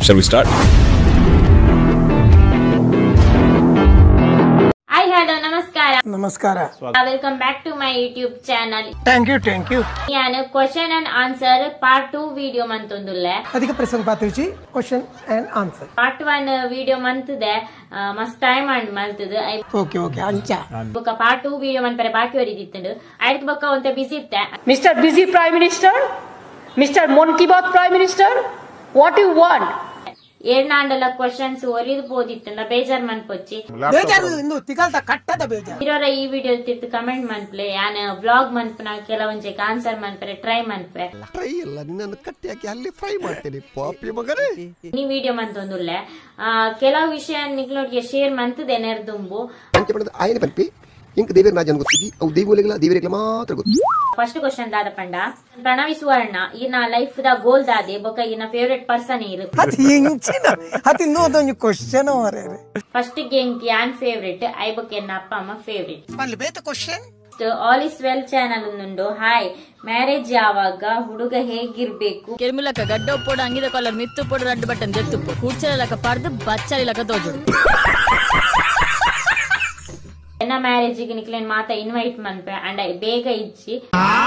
Shall we start? Hi, hello, namaskara. Namaskara. Welcome back to my YouTube channel. Thank you. ನಾನು question and answer part 2 video ಮಂತೊಂದುಲ್ಲೆ. ಅಧಿಕ ಪ್ರಶ್ನೆ ಪಾತ್ರಿಚಿ question and answer. Part 1 video ಮಂತದೆ ಮಸ್ತ್ time and ಮಲ್ತದೆ. Okay ಅಂಚ. ಬೊಕ part 2 video ಮಂತರೆ ಬಾಕಿ ವರಿದಿತ್ತಂಡು. ಐದಕ್ಕೆ ಬೊಕ ಒಂತೆ ಬಿಸಿ ಇತ್ತೆ. Mr. Busy Prime Minister, Mr. Monkey Bath Prime Minister, what do you want? ಏರ್ನಾಂಡಲ ಕ್ವಶನ್ಸ್ ಒರಿದಬೋದಿತ್ತಂಡ ಬೇಜಾರ್ ಮನ್ಪೊಚ್ಚಿ ಬೇಜಾರು ಇಂದು ತಿಗಲ್ತ ಕಟ್ಟದ ಬೇಜಾರು ಇರೋರ ಈ ವಿಡಿಯೋ ತಿರ್ತು ಕಮೆಂಟ್ ಮನ್ಪ್ಲೆ ಯಾನ ವ್ಲಾಗ್ ಮನ್ಪನ ಕೆಲವೊಂಜೆಕ್ ಆನ್ಸರ್ ಮನ್ಪರೆ ಟ್ರೈ ಮನ್ಪೆ ಟ್ರೈ ಇಲ್ಲ ನಿನ್ನನ್ನು ಕಟ್ಟಿ ಹಾಕಿ ಅಲ್ಲಿ ಫ್ರೈ ಮಾಡ್ತೀನಿ ಪಾಪಿ ಮಗನೇ ಈ ವಿಡಿಯೋ ಮಂತೊಂದುಲ್ಲೆ ಕೆಲವು ವಿಷಯ ನಿಗ್ಲೋಡ್ಗೆ ಶೇರ್ ಮಂತದೆ ನೆರ್ದುಂಬು ಅಂಚೆ ಪಡೆದ ಆಯನ ಪನ್ಪಿ ಇಂಕ ದೇವರ ನಾಜನ್ ಗೊತ್ತಿದ್ದಿ ಅವು ದೇವಗಳಿಗೆಲ್ಲ ದೇವರಿಗೆ ಮಾತ್ರ ಗೊತ್ತು ಫಸ್ಟ್ ಕ್ವಶನ್ ದಾದ ಪಂಡ ಪ್ರಣವಿ ಸುವರ್ಣ ಈನ ಲೈಫ್ ದ ಗೋಲ್ ದಾದೆ ಬೊಕ ಈನ ಫೇವರೇಟ್ ಪರ್ಸನ್ ಇರು ಅತಿ ಇಂಚಿನ ಅತಿ ನೋದೊಂದು ಕ್ವಶನ್ ಅವರೇ ಫಸ್ಟ್ ಗೇಮ್ ಯಾನ್ ಫೇವರೇಟ್ ಐ ಬೊಕ ಎನ್ನ ಅಪ್ಪ ಅಮ್ಮ ಫೇವರೇಟ್ ಅಲ್ಲಿ ಬೇತ question all is well channel ಉಂಡು ಹಾಯ್ ಮ್ಯಾರೇಜ್ ಯಾವಾಗ ಹುಡುಗ ಹೇಗಿರ್ಬೇಕು ಕೆರ್ಮಿಲಕ ಗಡ್ಡ ಪೋಡ ಅಂಗಿದ ಕಾಲರ್ ಮಿತ್ತು ಪೋಡ ರಡ್ಡು ಬಟನ್ ಜೆತ್ತುಪ್ಪು ಕೂಡ್ಚಲಕ ಪರ್ದು ಬಚ್ಚಲಿಲಕ ತೋಜುಡು ಎನ್ನ ಮ್ಯಾರೇಜಿಗೆ ನಿಕ್ಲೇನ್ ಮಾತ ಇನ್ವೈಟ್ ಮನ್ಪೆ ಅಂಡ್ ಐ ಬೇಗ ಇಚ್ಚಿ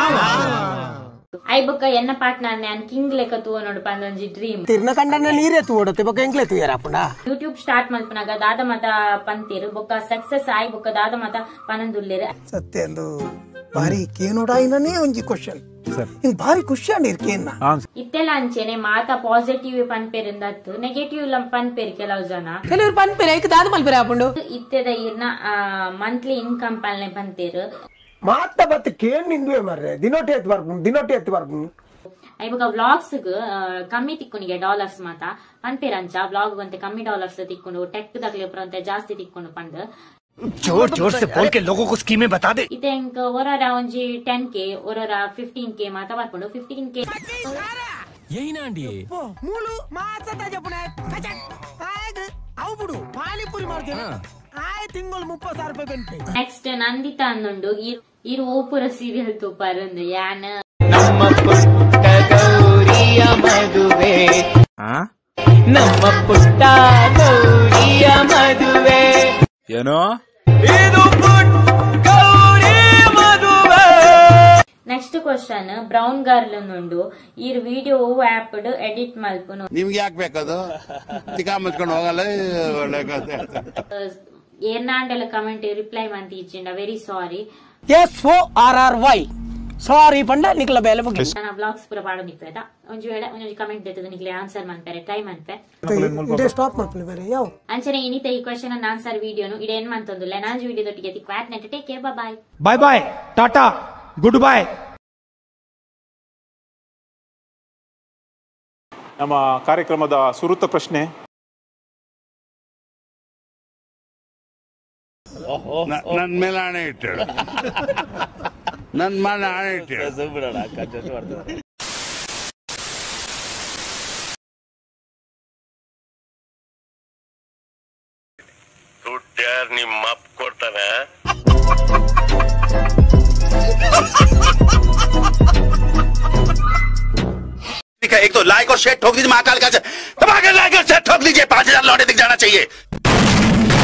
ಐ ಬೊಕ್ಕ ಎನ್ನ ಪಾರ್ಟ್ನರ್ ನಾನು ಕಿಂಗ್ ಲೆಕ್ಕ ತೂವ ನೋಡು ಪಂದೊಂಜಿ ಡ್ರೀಮ್ ತಿರ್ನ ಕಂಡನ ನೀರೇ ತೂಡತೆ ಬೊಕ ಎಂಕ್ಲೆ ತೂಯರಾಪುಂಡ ಯೂಟ್ಯೂಬ್ ಸ್ಟಾರ್ಟ್ ಮಲ್ಪನಾಗ ದಾದ ಮತ ಪಂತಿರು ಬೊಕ್ಕ ಸಕ್ಸಸ್ ಆಯ್ ಬೊಕ್ಕ ದಾದ ಮತ ಪನಂದುಲ್ಲೆರು ಸತ್ಯ ಅಂದು ಬಾರಿ ಕೇನೋಡಾಯಿನೇ ಒಂಜಿ ಕ್ವಶನ್ ಹಿಂಗ್ ಬಾರಿ ಖುಷಿ ಅಂಡಿರ್ಕೇನ ಇತ್ತೆಲ್ಲ ಅಂಚೆನೆ ಮಾತ ಪಾಸಿಟಿವ್ ಪನ್ಪೇರಿಂದತ್ತು ನೆಗೆಟಿವ್ ಪನ್ಪೇರಿ ಕೆಲವು ಜನ ಕೆಲವರು ಪನ್ಪೇರೆ ಐಕ ದಾದ ಮಲ್ಪೇರೆ ಆಪುಂಡು ಇತ್ತೆದ ಇರ್ನ ಮಂತ್ಲಿ ಇನ್ಕಮ್ ಪಲ್ನೆ ಪಂತೇರು ಮಾತ ಬತ್ತ ಕೇನ್ ನಿಂದುವೆ ಮರ್ರೆ ದಿನೋಟಿ ಎತ್ತು ಬರ್ಬು ಇವಾಗ ವ್ಲಾಗ್ಸ್ ಕಮ್ಮಿ ತಿಕ್ಕೊನಿಗೆ ಡಾಲರ್ಸ್ ಮಾತ ಪನ್ಪೇರಂಚ ವ್ಲಾಗ್ ಅಂತೆ ಕಮ್ಮಿ ಡಾಲರ್ಸ್ ತಿಕ್ಕೊಂಡು ಟೆಕ್ ದಕ್ಲೆ ಅಂತ ಜಾಸ್ತಿ ತಿಕ್ಕೊಂಡು ಪಂಡ್ जोर से बोल के लोगों को स्कीमें बता दे इते ओरर ಒಂಜಿ 10k ओरर 15k ಮಾತ ಬರ್ಕೊಂಡು 15k यही ना आंटी ಮೂಲು ಮಾಸತ ಜಪುನೆ ಕಚಕ್ ಆಯ್ತು ಅವು ಬಿಡು ಪಾನಿಪುರಿ ಮಾಡ್ತೇನೆ ಆಯ್ ತಿಂಗಳು 30,000 ರೂಪಾಯಿ ಬೆಂಪೆ ನೆಕ್ಸ್ಟ್ ನಂದಿತಾ ಅನ್ನೊಂಡು ಇರು ಓಪುರ ಸೀರಿಯಲ್ ತೂಪರಂದು ಯಾನ ನಮ್ಮ ಪುಟ್ಟ ಗೌರಿಯ ಮದುವೆ ನಮ್ಮ ಪುಟ್ಟ ಗೌರಿಯ ಮದುವೆ ಏನೋ ಇದು ಗೌರಿ ಮದುವೆ ನೆಕ್ಸ್ಟ್ ಕ್ವಶನ್ ಬ್ರೌನ್ ಗರ್ಲ್ ಉಂಡು ಈ ವಿಡಿಯೋ ಆಪ್ ಎಡಿಟ್ ಮಲ್ಪುನು ನಿಮ್ಗೆ ಯಾಕೆ ಬೇಕದು ತಿಕಾ ಮುಚ್ಕೊಂಡು ಹೋಗಲ್ಲ ಒಳ್ಳೆ ಕಥೆ ಏರ್ನಾಂಡಲ ಕಮೆಂಟ್ ರಿಪ್ಲೈ ಮಂತ್ ಇಚ್ಚಿಂಡ ವೆರಿ ಸಾರಿ SORRY ಸಾರಿ ಪಂಡ ನಿಕ್ಲ ಬೇಲೆ ಬಗ್ಗೆ ನಾನು ವ್ಲಾಗ್ಸ್ ಪೂರ ಪಾಡೋ ನಿಕ್ವೇದ ಒಂಜಿ ವೇಳೆ ಒಂಜಿ ಕಮೆಂಟ್ ದೇತದ ನಿಕ್ಲೆ ಆನ್ಸರ್ ಮನ್ಪೆರೆ ಟ್ರೈ ಮನ್ಪೆ ಇದೇ ಸ್ಟಾಪ್ ಮಾಡ್ಕೊಳ್ಳಿ ಬೇರೆ ಯಾವ ಅಂಚನೆ ಇನಿತ ಈ ಕ್ವಶನ್ ಅನ್ನ ಆನ್ಸರ್ ವಿಡಿಯೋನು ಇಡೆ ಏನ್ ಮಂತೊಂದುಲ್ಲ ನಾಂಜಿ ವಿಡಿಯೋದೊಟ್ಟಿಗೆ ಕ್ವಾಟ್ ನೆಟ್ take care bye bye bye टाटा गुड बाय ನಮ್ಮ ಕಾರ್ಯಕ್ರಮದ ಸುರುತ ಪ್ರಶ್ನೆ ನನ್ನ ಮೇಲೆ ಆಣೆ ಇಟ್ಟಳು ನನ್ನ ಮೇಲೆ ಆಣೆ ಇಟ್ಟಳು ದುಡ್ಡು ಯಾರು ನಿಮ್ಮ ಅಪ್ಪ ಕೊಡ್ತಾನೆ एक तो लाइक और शेयर ठोक दीजिए महाकाल का दबा के लाइक और शेयर ठोक दीजिए 5,000 लौटे दिख जाना चाहिए